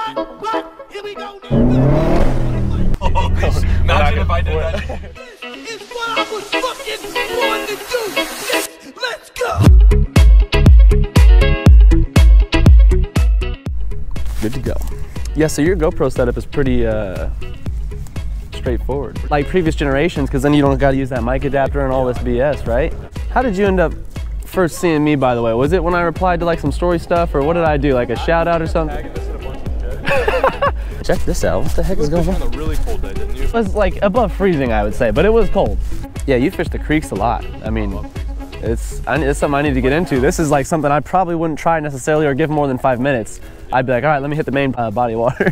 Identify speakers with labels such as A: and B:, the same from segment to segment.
A: Here we go.
B: Imagine if I did that.
A: It's what I was fucking born to do. Let's go.
C: Good to go. Yeah, so your GoPro setup is pretty straightforward. Like previous generations, because then you don't got to use that mic adapter and all this BS, right? How did you end up first seeing me, by the way? Was it when I replied to like some story stuff, or what did I do? Like a shout out or something? Check this out. What the heck is going on?
B: On a really cold day, didn't you?
C: It was like above freezing, I would say, but it was cold. Yeah, you fish the creeks a lot. I mean, it's something I need to get into. This is like something I probably wouldn't try necessarily or give more than 5 minutes. I'd be like, all right, let me hit the main body of water.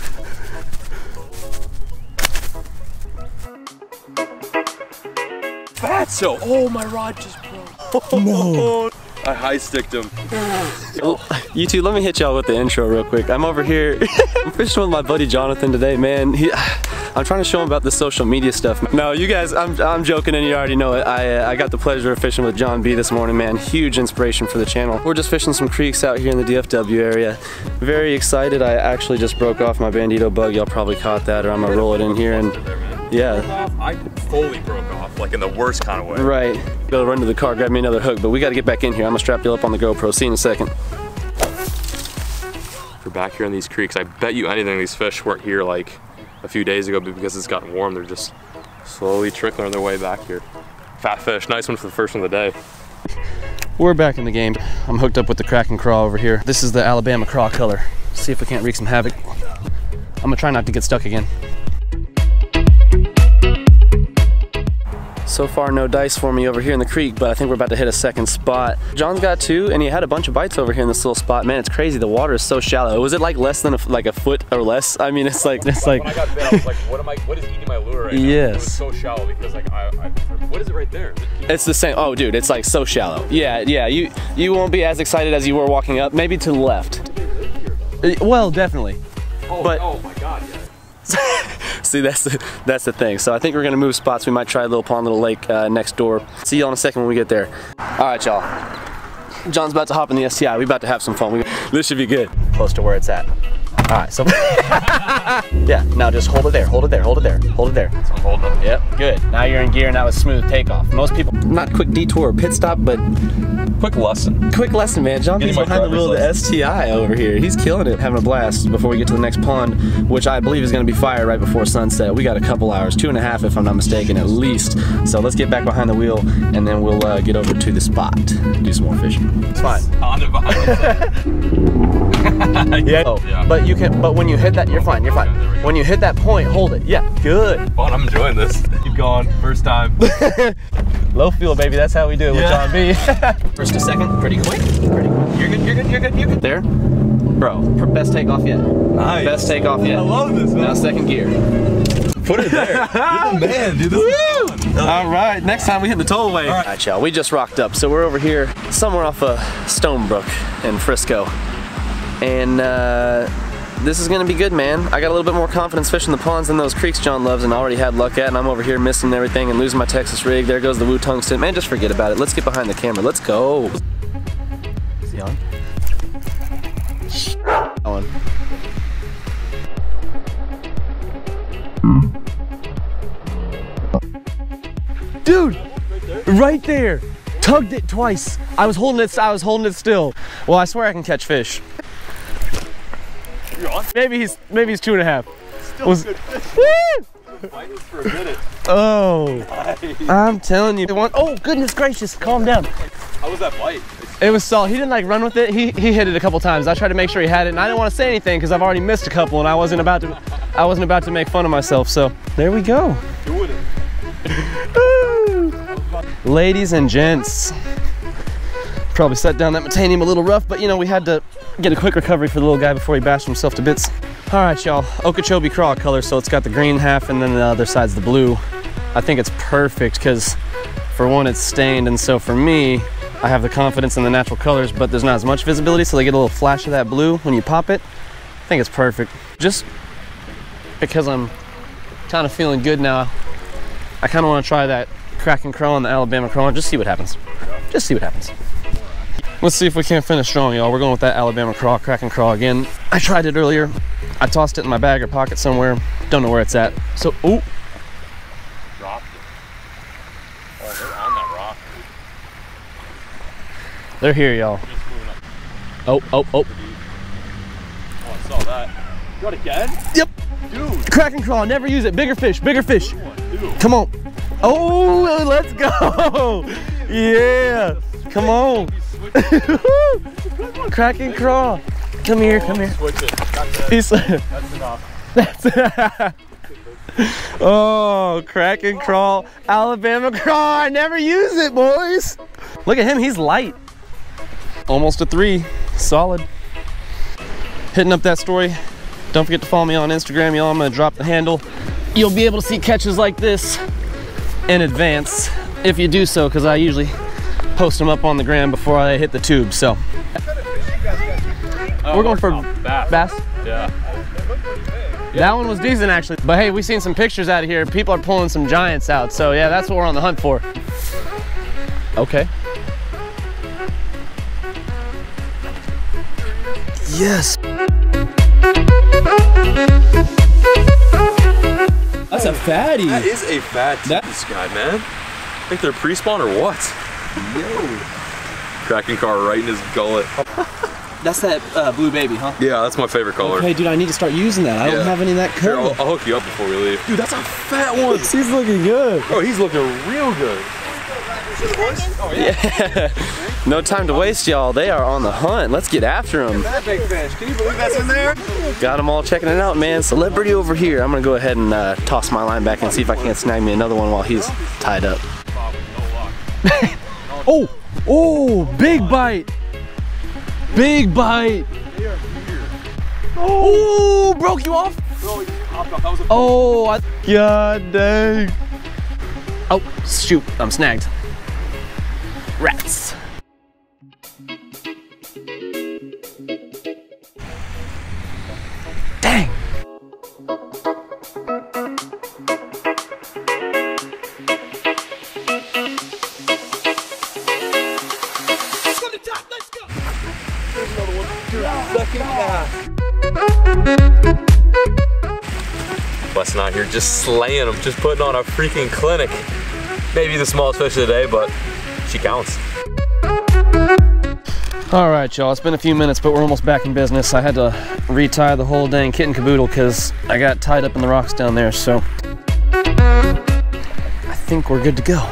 B: Fatso! Oh, my rod just broke. No. I high sticked him.
C: You two, let me hit y'all with the intro real quick. I'm over here. I'm fishing with my buddy Jonathan today, man. I'm trying to show him about the social media stuff. No, you guys, I'm joking and you already know it. I got the pleasure of fishing with Jon B this morning, man. Huge inspiration for the channel. We're just fishing some creeks out here in the DFW area. Very excited. I actually just broke off my Bandito bug. Y'all probably caught that, or I'm gonna roll it in here and yeah.
B: I fully broke off, like in the worst kind of way.
C: Right. Go run to the car, grab me another hook, but we gotta get back in here. I'm gonna strap you up on the GoPro. See you in a second.
B: We're back here in these creeks. I bet you anything these fish weren't here like a few days ago, but because it's gotten warm, they're just slowly trickling their way back here. Fat fish, nice one for the first one of the day.
C: We're back in the game. I'm hooked up with the Kraken craw over here. This is the Alabama craw color. See if we can't wreak some havoc. I'm gonna try not to get stuck again. So far, no dice for me over here in the creek, but I think we're about to hit a second spot. John's got two, and he had a bunch of bites over here in this little spot. Man, it's crazy. The water is so shallow. Was it like less than a foot or less? I mean, it's like.
B: When I got bit, I was like, what is eating my lure right now?
C: Yes.
B: It was so shallow because like what is it right there?
C: It's the same. Oh, dude, it's like so shallow. Yeah. You won't be as excited as you were walking up. Maybe to the left. Well, definitely.
B: Oh,
C: but,
B: oh my God, yeah.
C: See, that's the thing. So I think we're gonna move spots. We might try a little pond, little lake next door. See y'all in a second when we get there. All right, y'all. John's about to hop in the STI. We about to have some fun. This should be good. Close to where it's at. All right, so yeah. Now just hold it there. Hold it there. Hold it there. Hold it there.
B: So I'm holding it.
C: Yep. Good. Now you're in gear. Now it's smooth takeoff. Most people, not quick detour or pit stop, but
B: quick lesson.
C: Quick lesson, man. John B's behind the wheel of the STI over here. He's killing it, having a blast before we get to the next pond, which I believe is going to be fire right before sunset. We got a couple hours, 2.5 if I'm not mistaken, at least. So let's get back behind the wheel, and then we'll get over to the spot, do some more fishing. It's fine. Yeah. Oh, yeah. But when you hit that, you're fine. You're fine. When you hit that point, hold it. Yeah. Good.
B: Well, I'm enjoying this. Keep going. First time.
C: Low fuel, baby. That's how we do it with Jon B. First to second, pretty quick. Pretty quick. You're good. You're good. You're good. You're good. There, bro. Best takeoff yet. Nice. Best takeoff yet.
B: I love this, man.
C: Now second gear.
B: Put it there. You're the man, dude. This is fun.
C: All right. Next time we hit the tollway. All right, y'all. We just rocked up, so we're over here somewhere off of Stonebrook in Frisco, and this is gonna be good, man. I got a little bit more confidence fishing the ponds than those creeks John loves and already had luck at, and I'm over here missing everything and losing my Texas rig. There goes the Woo Tungsten. Man, just forget about it. Let's get behind the camera. Let's go. Is he on? On. Dude, right there. Tugged it twice. I was holding it still. Well, I swear I can catch fish.
B: You're on?
C: Maybe he's 2.5.
B: Still a good fish. Fighting for a minute.
C: Oh, I'm telling you. Oh, goodness gracious, calm down.
B: How was that bite?
C: It was solid. He didn't like run with it. He hit it a couple times. I tried to make sure he had it, and I didn't want to say anything because I've already missed a couple, and I wasn't about to make fun of myself. So there we go.
B: Doing it.
C: Ladies and gents, probably set down that METANIUM a little rough, but you know, we had to get a quick recovery for the little guy before he bashed himself to bits. All right, y'all, Okeechobee craw color, so it's got the green half and then the other side's the blue. I think it's perfect because for one, it's stained, and so for me, I have the confidence in the natural colors, but there's not as much visibility, so they get a little flash of that blue when you pop it. I think it's perfect. Just because I'm kind of feeling good now, I kind of want to try that Kraken craw and the Alabama craw and just see what happens. Just see what happens. Let's see if we can't finish strong, y'all. We're going with that Alabama craw, Kraken craw again. I tried it earlier. I tossed it in my bag or pocket somewhere. Don't know where it's at. So, ooh.
B: Dropped it. Oh, they're on that rock.
C: They're here, y'all. Oh.
B: Oh, I saw that. You got it again?
C: Yep.
B: Dude.
C: Crack and crawl, never use it. Bigger fish, bigger fish. Come on. Oh, let's go. Yeah. Come on. Crack and crawl. Come here, come here.
B: Switch it.
C: That's
B: enough.
C: That's oh, crack and crawl. Alabama crawl. I never use it, boys. Look at him, he's light. Almost a 3. Solid. Hitting up that story. Don't forget to follow me on Instagram, y'all. I'm gonna drop the handle. You'll be able to see catches like this in advance if you do so, because I usually post them up on the gram before I hit the tube. So we're going for bass.
B: Yeah.
C: That one was decent actually. But hey, we've seen some pictures out of here. People are pulling some giants out. So yeah, that's what we're on the hunt for. Okay. Yes. That's a fatty.
B: That is a fat this guy, man. I think they're pre-spawn or what?
C: Yo.
B: Cracking car right in his gullet.
C: That's that blue baby, huh?
B: Yeah, that's my favorite color.
C: Okay, dude, I need to start using that. I don't have any of that color.
B: Here, I'll hook you up before we leave. Dude, that's a fat one.
C: He's looking good.
B: Oh, he's looking real good.
C: Oh, yeah. No time to waste, y'all. They are on the hunt. Let's get after them.
A: That big fish. Can you believe that's in there?
C: Got them all checking it out, man. Celebrity over here. I'm gonna go ahead and toss my line back and see if I can't snag me another one while he's tied up. Oh, big bite. Big bite. Oh, broke you off? Oh, God dang. Oh, shoot, I'm snagged. Rats. Dang.
A: From the top, let's go.
B: There's another one. Dude, second cast. Westin out here just slaying them, just putting on a freaking clinic. Maybe the smallest fish of the day, but she counts.
C: All right, y'all, it's been a few minutes, but we're almost back in business. I had to retie the whole dang kit and caboodle because I got tied up in the rocks down there, so I think we're good to go.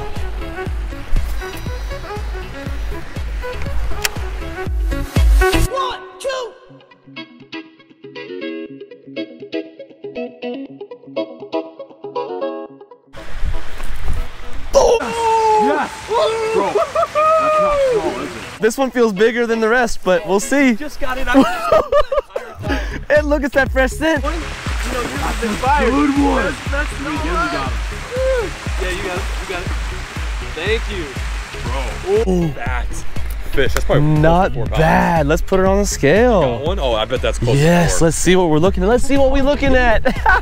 B: Bro, that's not small, is it?
C: This one feels bigger than the rest, but we'll see.
A: Just got it out.
C: And look at that fresh scent.
A: You know, you've been fired.
B: Good one.
A: That's
B: We got him.
A: Yeah, you got it. You got it. Thank you.
B: Bro, that fish. That's probably
C: Not
B: close to 4 pounds.
C: bad. Let's put it on the scale.
B: Got one? Oh, I bet that's close
C: Yes,
B: to 4.
C: let's see what we're looking at. Let's see what we're looking at.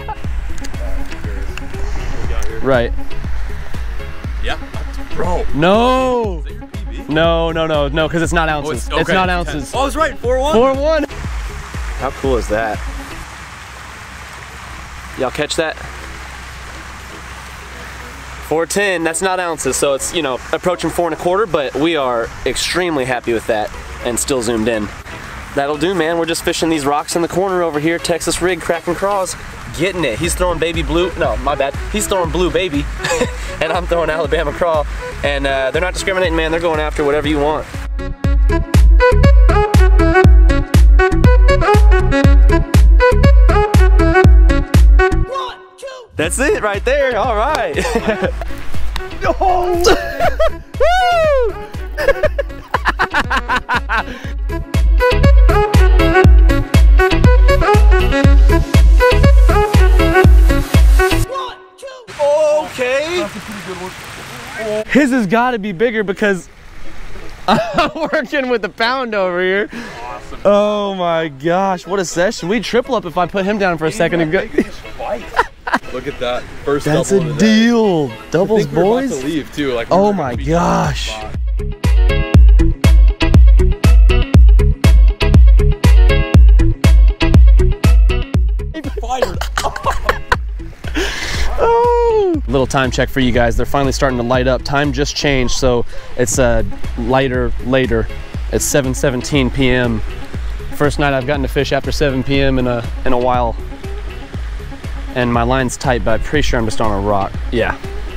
C: Right.
B: Yeah. Bro.
C: No.
B: Is that your PB?
C: No, because it's not ounces.
B: Oh,
C: It's not ounces.
B: Oh, I was right. 4-1.
C: 4-1. How cool is that? Y'all catch that? 410, that's not ounces, so it's, you know, approaching 4 1/4, but we are extremely happy with that and still zoomed in. That'll do, man. We're just fishing these rocks in the corner over here. Texas rig, cracking craws, getting it. He's throwing baby blue, no, my bad. He's throwing blue baby, and I'm throwing Alabama craw. And they're not discriminating, man. They're going after whatever you want. That's it right there. All right. Oh. Okay.
B: That's a pretty good one.
C: His has got to be bigger because I'm working with the pound over here.
B: Awesome.
C: Oh my gosh, what a session. We'd triple up if I put him down for a second and go.
B: Look at that. First
C: That's
B: double
C: a
B: of the day.
C: deal. Doubles,
B: I think we're
C: boys.
B: about to leave too. Like,
C: Oh
B: we're
C: my
B: gonna be
C: gosh.
B: spot. lighter.
C: Oh. Little time check for you guys. They're finally starting to light up. Time just changed, so it's lighter later. It's 7:17 p.m. First night I've gotten to fish after 7 p.m. in a while. And my line's tight, but I'm pretty sure I'm just on a rock. Yeah.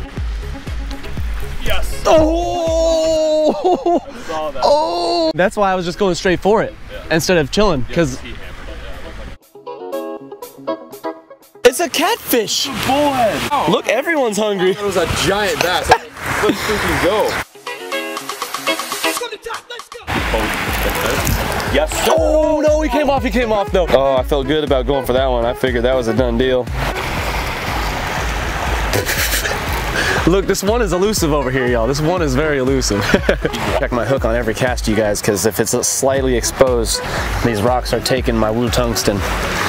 B: Yes.
C: Oh!
B: I saw that.
C: Oh! That's why I was just going straight for it instead of chilling, because it's a catfish.
B: Boy. Oh.
C: Look, everyone's hungry.
B: It was a giant bass. Let's freaking go.
A: Let's go to top, let's go.
B: Yes.
C: Oh no, he came off though. Oh, I felt good about going for that one. I figured that was a done deal. Look, this one is elusive over here, y'all. This one is very elusive. Check my hook on every cast, you guys, because if it's slightly exposed, these rocks are taking my woo tungsten.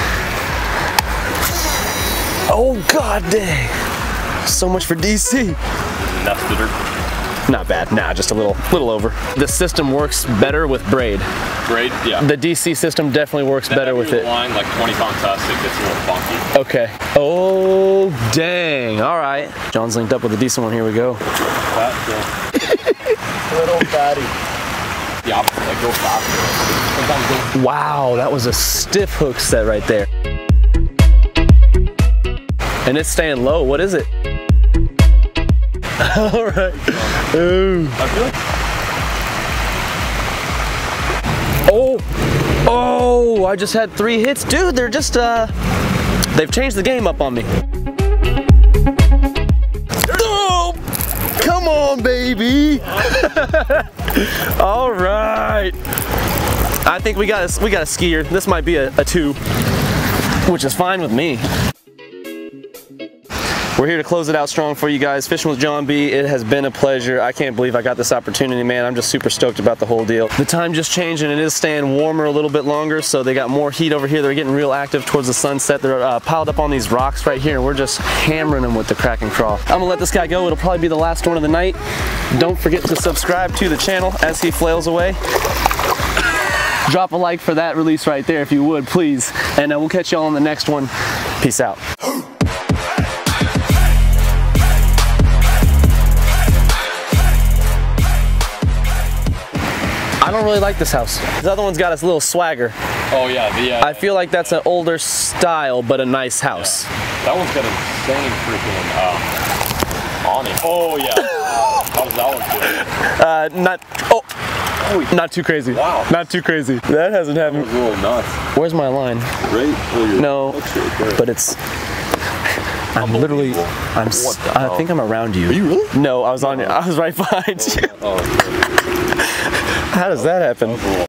C: Oh god dang. So much for DC.
B: Nested her.
C: Not bad, nah, just a little over. The system works better with braid.
B: Braid, yeah.
C: The DC system definitely works better with it.
B: Line, like 20-pound test, it gets a little funky.
C: Okay. Oh, dang. All right. John's linked up with a decent one. Here we go.
B: Little fatty. The opposite, like go faster.
C: Wow, that was a stiff hook set right there. And it's staying low. What is it? All right. Ooh. Oh. Oh, I just had 3 hits. Dude, they're just, they've changed the game up on me. Oh, come on, baby. All right. I think we got a skier. This might be a 2, which is fine with me. We're here to close it out strong for you guys. Fishing with Jon B. It has been a pleasure. I can't believe I got this opportunity, man. I'm just super stoked about the whole deal. The time just changed and it is staying warmer a little bit longer, so they got more heat over here. They're getting real active towards the sunset. They're piled up on these rocks right here, and we're just hammering them with the Kraken crawl. I'm gonna let this guy go. It'll probably be the last one of the night. Don't forget to subscribe to the channel as he flails away. Drop a like for that release right there if you would, please. And we'll catch y'all on the next one. Peace out. I don't really like this house. This other one's got its little swagger.
B: Oh yeah,
C: I feel like that's an older style, but a nice house.
B: Yeah. That one's got a insane freaking awning. Oh yeah. How does that one feel?
C: Not too crazy.
B: Wow.
C: Not too crazy. That hasn't happened.
B: That was a little nuts.
C: Where's my line?
B: Right? Oh,
C: no, but it's. I'm literally. I think I'm around you.
B: Are you really?
C: No, I was on. I was right behind you.
B: Oh.
C: How does that happen?